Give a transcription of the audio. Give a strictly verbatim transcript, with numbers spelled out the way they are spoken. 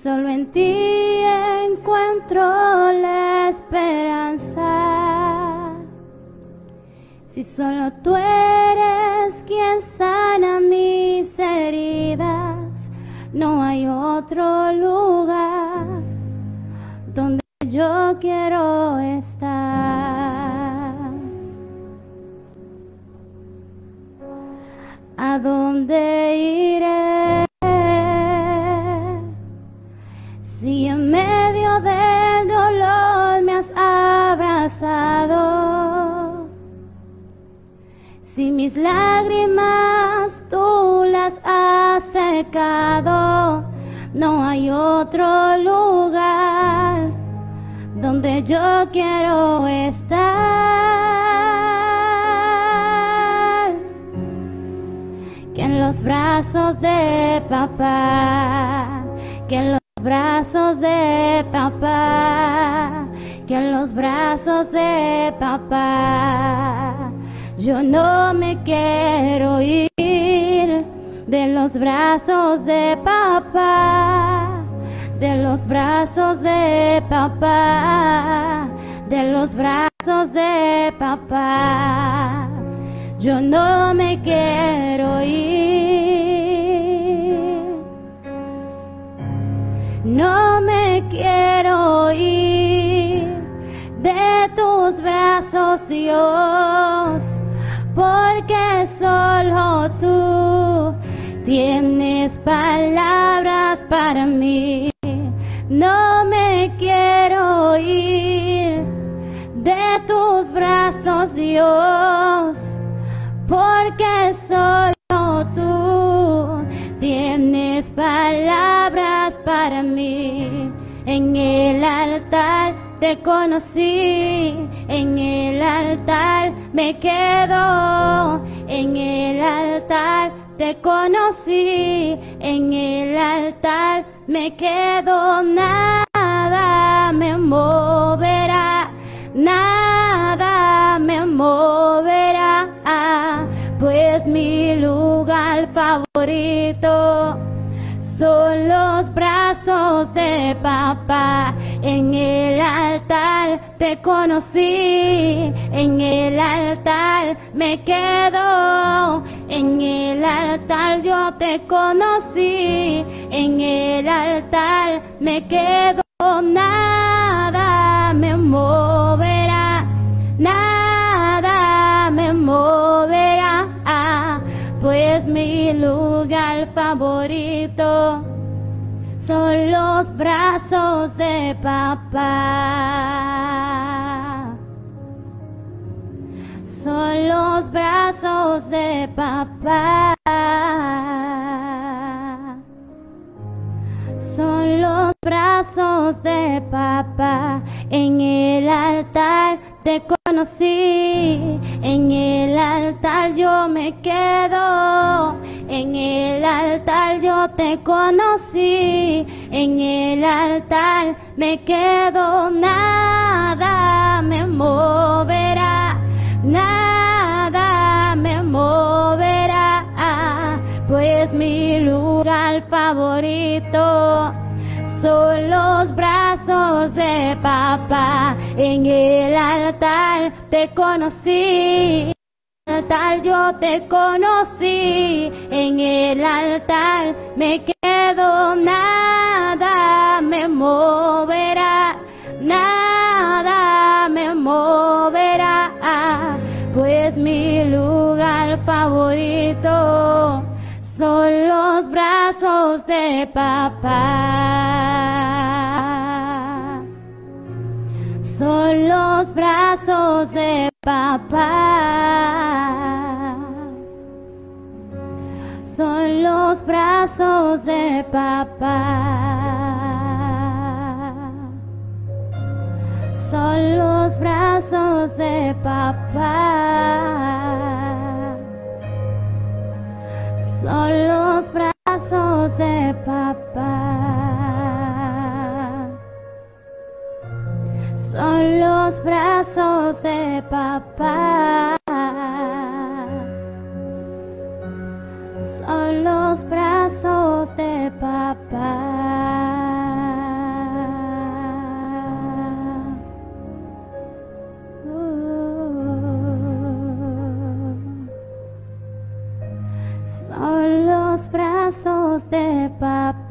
Solo en ti encuentro la esperanza. Si solo tú eres quien sana mis heridas, no hay otro lugar donde yo quiero estar. ¿A dónde iré? Si en medio del dolor me has abrazado, si mis lágrimas tú las has secado, no hay otro lugar donde yo quiero estar que en los brazos de papá, que en los brazos de papá, que en los brazos de papá. Yo no me quiero ir de los brazos de papá, de los brazos de papá, de los brazos de papá. Yo no me quiero ir, no me quiero ir de tus brazos, Dios, porque solo tú tienes palabras para mí. No me quiero ir de tus brazos, Dios, porque solo tú tienes palabras para mí. En el altar te conocí, en el altar me quedo, en el altar te conocí, en el altar me quedo. Nada me moverá, nada me moverá, pues mi lugar favorito son los brazos de papá. En el altar te conocí, en el altar me quedo, en el altar yo te conocí, en el altar me quedo. Nada me moverá, nada me moverá, pues mi lugar favorito son los brazos de papá. Son los brazos de papá. Son los brazos de papá. En el altar te conocí, en el altar yo me quedo, en el altar yo te conocí, en el altar me quedo. Nada me moverá, nada me moverá, pues mi lugar favorito son los brazos de papá. En el altar te conocí, en el altar yo te conocí, en el altar me quedo. Nada me moverá, nada me moverá, pues mi lugar favorito son los brazos de papá. Son los brazos de papá. Son los brazos de papá. Son los brazos de papá. Son los brazos de papá. Son los brazos de papá. Son los brazos de papá. de papel.